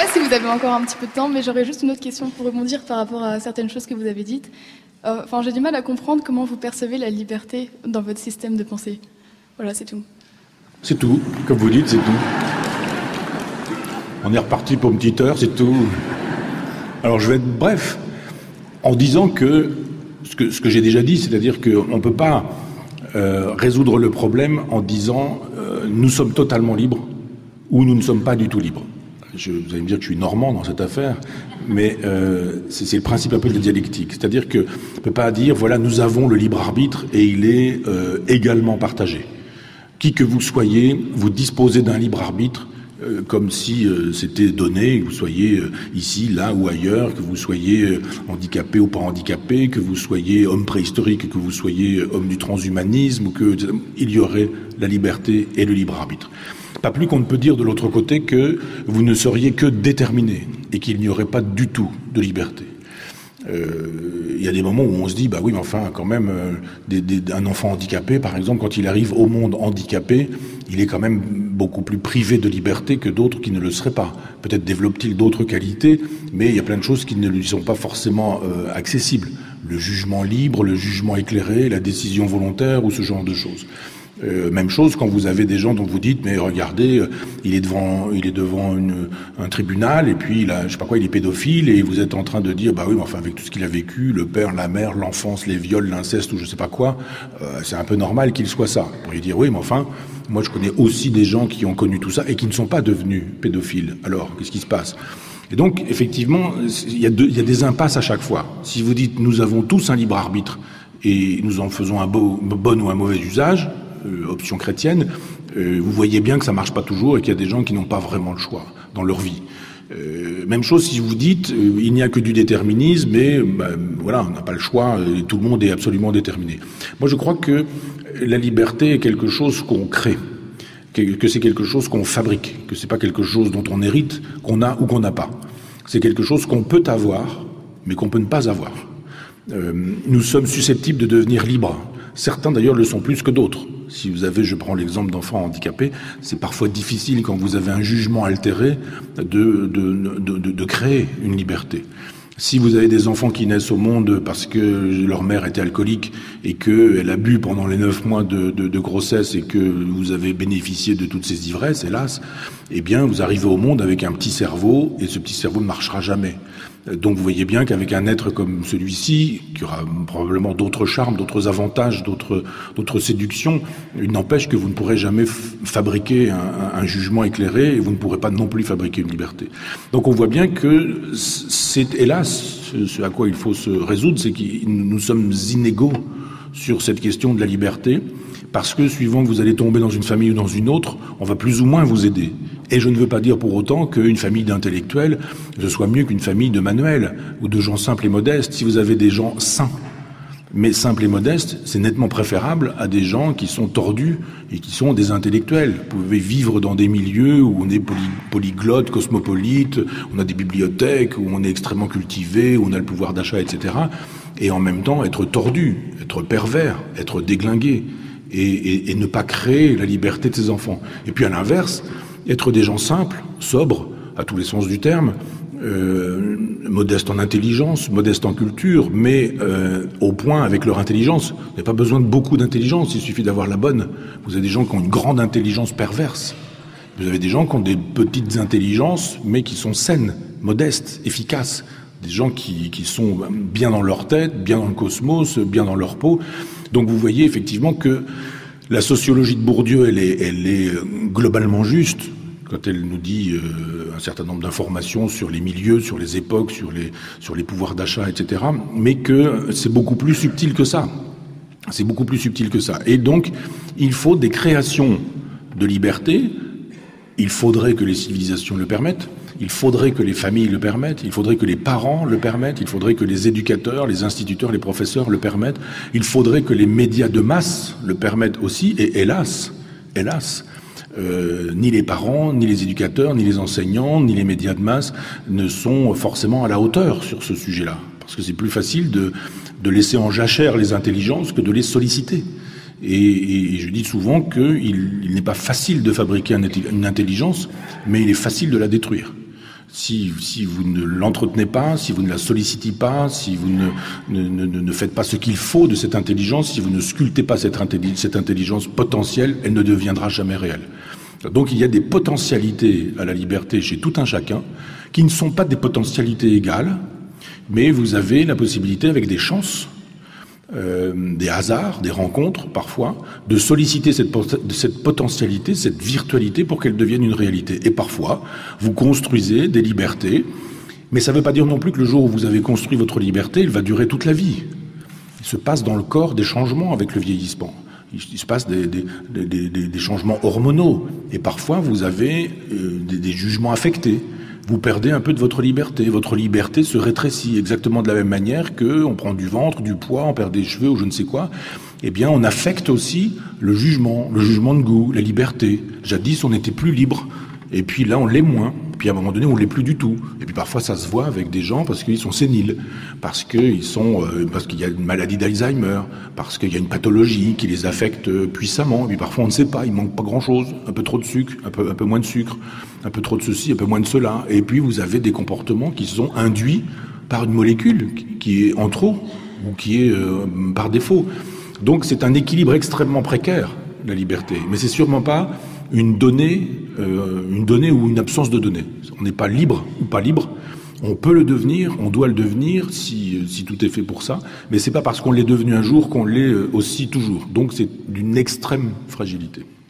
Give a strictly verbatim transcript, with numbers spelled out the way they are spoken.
sais pas si vous avez encore un petit peu de temps, mais j'aurais juste une autre question pour rebondir par rapport à certaines choses que vous avez dites. Euh, Enfin, j'ai du mal à comprendre comment vous percevez la liberté dans votre système de pensée. Voilà, c'est tout. C'est tout. Comme vous dites, c'est tout. On est reparti pour une petite heure, c'est tout. Alors, je vais être bref, en disant que ce que, ce que j'ai déjà dit, c'est-à-dire qu'on ne peut pas euh, résoudre le problème en disant euh, nous sommes totalement libres ou nous ne sommes pas du tout libres. Je, vous allez me dire que je suis normand dans cette affaire, mais euh, c'est le principe un peu de la dialectique. C'est-à-dire qu'on ne peut pas dire, voilà, nous avons le libre arbitre et il est euh, également partagé. Qui que vous soyez, vous disposez d'un libre arbitre euh, comme si euh, c'était donné, que vous soyez euh, ici, là ou ailleurs, que vous soyez euh, handicapé ou pas handicapé, que vous soyez homme préhistorique, que vous soyez euh, homme du transhumanisme, ou que il y aurait la liberté et le libre arbitre. Pas plus qu'on ne peut dire de l'autre côté que vous ne seriez que déterminé et qu'il n'y aurait pas du tout de liberté. Euh, il y a des moments où on se dit, bah oui, mais enfin, quand même, euh, des, des, un enfant handicapé, par exemple, quand il arrive au monde handicapé, il est quand même beaucoup plus privé de liberté que d'autres qui ne le seraient pas. Peut-être développe-t-il d'autres qualités, mais il y a plein de choses qui ne lui sont pas forcément euh, accessibles. Le jugement libre, le jugement éclairé, la décision volontaire ou ce genre de choses. Euh, même chose quand vous avez des gens dont vous dites mais regardez euh, il est devant il est devant une, un tribunal et puis il a je sais pas quoi il est pédophile et vous êtes en train de dire bah oui mais enfin avec tout ce qu'il a vécu, le père, la mère, l'enfance, les viols, l'inceste ou je sais pas quoi, euh, c'est un peu normal qu'il soit ça. Vous pourriez dire oui mais enfin moi je connais aussi des gens qui ont connu tout ça et qui ne sont pas devenus pédophiles. Alors qu'est-ce qui se passe? Et donc effectivement il y a deux, il y a des impasses à chaque fois. Si vous dites nous avons tous un libre arbitre et nous en faisons un beau, bon ou un mauvais usage, Euh, option chrétienne, euh, vous voyez bien que ça marche pas toujours et qu'il y a des gens qui n'ont pas vraiment le choix dans leur vie. Euh, même chose si vous dites euh, il n'y a que du déterminisme, mais bah, voilà, on n'a pas le choix, et tout le monde est absolument déterminé. Moi, je crois que la liberté est quelque chose qu'on crée, que, que c'est quelque chose qu'on fabrique, que c'est pas quelque chose dont on hérite, qu'on a ou qu'on n'a pas. C'est quelque chose qu'on peut avoir, mais qu'on peut ne pas avoir. Euh, nous sommes susceptibles de devenir libres. Certains d'ailleurs le sont plus que d'autres. Si vous avez, je prends l'exemple d'enfants handicapés, c'est parfois difficile quand vous avez un jugement altéré de, de, de, de, de créer une liberté. Si vous avez des enfants qui naissent au monde parce que leur mère était alcoolique et qu'elle a bu pendant les neuf mois de, de, de grossesse et que vous avez bénéficié de toutes ces ivresses, hélas, eh bien vous arrivez au monde avec un petit cerveau et ce petit cerveau ne marchera jamais. Donc vous voyez bien qu'avec un être comme celui-ci, qui aura probablement d'autres charmes, d'autres avantages, d'autres d'autres séductions, il n'empêche que vous ne pourrez jamais fabriquer un, un jugement éclairé et vous ne pourrez pas non plus fabriquer une liberté. Donc on voit bien que c'est hélas ce à quoi il faut se résoudre, c'est que nous sommes inégaux sur cette question de la liberté, parce que suivant que vous allez tomber dans une famille ou dans une autre, on va plus ou moins vous aider. Et je ne veux pas dire pour autant qu'une famille d'intellectuels, ce soit mieux qu'une famille de manuels ou de gens simples et modestes. Si vous avez des gens sains, mais simples et modestes, c'est nettement préférable à des gens qui sont tordus et qui sont des intellectuels. Vous pouvez vivre dans des milieux où on est poly, polyglotte, cosmopolite, on a des bibliothèques, où on est extrêmement cultivé, où on a le pouvoir d'achat, et cetera. Et en même temps être tordu, être pervers, être déglingué et, et, et ne pas créer la liberté de ses enfants. Et puis à l'inverse, être des gens simples, sobres, à tous les sens du terme, euh, modestes en intelligence, modestes en culture, mais euh, au point avec leur intelligence. Vous n'avez pas besoin de beaucoup d'intelligence, il suffit d'avoir la bonne. Vous avez des gens qui ont une grande intelligence perverse. Vous avez des gens qui ont des petites intelligences, mais qui sont saines, modestes, efficaces. Des gens qui, qui sont bien dans leur tête, bien dans le cosmos, bien dans leur peau. Donc vous voyez effectivement que la sociologie de Bourdieu, elle est, elle est globalement juste quand elle nous dit euh, un certain nombre d'informations sur les milieux, sur les époques, sur les, sur les pouvoirs d'achat, et cetera. Mais que c'est beaucoup plus subtil que ça. C'est beaucoup plus subtil que ça. Et donc, il faut des créations de liberté. Il faudrait que les civilisations le permettent. Il faudrait que les familles le permettent, il faudrait que les parents le permettent, il faudrait que les éducateurs, les instituteurs, les professeurs le permettent, il faudrait que les médias de masse le permettent aussi, et hélas, hélas, euh, ni les parents, ni les éducateurs, ni les enseignants, ni les médias de masse ne sont forcément à la hauteur sur ce sujet-là, parce que c'est plus facile de, de laisser en jachère les intelligences que de les solliciter. Et, et je dis souvent qu'il il n'est pas facile de fabriquer une intelligence, mais il est facile de la détruire. Si, si vous ne l'entretenez pas, si vous ne la sollicitez pas, si vous ne, ne, ne, ne faites pas ce qu'il faut de cette intelligence, si vous ne sculptez pas cette, intelli- cette intelligence potentielle, elle ne deviendra jamais réelle. Donc il y a des potentialités à la liberté chez tout un chacun qui ne sont pas des potentialités égales, mais vous avez la possibilité, avec des chances, euh, des hasards, des rencontres parfois, de solliciter cette, cette potentialité, cette virtualité pour qu'elle devienne une réalité. Et parfois, vous construisez des libertés, mais ça ne veut pas dire non plus que le jour où vous avez construit votre liberté, elle va durer toute la vie. Il se passe dans le corps des changements avec le vieillissement. Il se passe des, des, des, des, des changements hormonaux. Et parfois, vous avez euh, des, des jugements affectés. Vous perdez un peu de votre liberté. Votre liberté se rétrécit exactement de la même manière qu'on prend du ventre, du poids, on perd des cheveux ou je ne sais quoi. Eh bien, on affecte aussi le jugement, le jugement de goût, la liberté. Jadis, on était plus libre. Et puis là, on l'est moins. Puis à un moment donné, on l'est plus du tout. Et puis parfois, ça se voit avec des gens parce qu'ils sont séniles, parce qu'ils sont, euh, parce qu'il y a une maladie d'Alzheimer, parce qu'il y a une pathologie qui les affecte puissamment. Et puis parfois, on ne sait pas. Il manque pas grand-chose. Un peu trop de sucre, un peu, un peu moins de sucre, un peu trop de ceci, un peu moins de cela. Et puis vous avez des comportements qui sont induits par une molécule qui est en trop ou qui est euh, par défaut. Donc c'est un équilibre extrêmement précaire, la liberté. Mais c'est sûrement pas une donnée, euh, une donnée ou une absence de donnée. On n'est pas libre ou pas libre. On peut le devenir, on doit le devenir si, si tout est fait pour ça. Mais c'est pas parce qu'on l'est devenu un jour qu'on l'est aussi toujours. Donc c'est d'une extrême fragilité.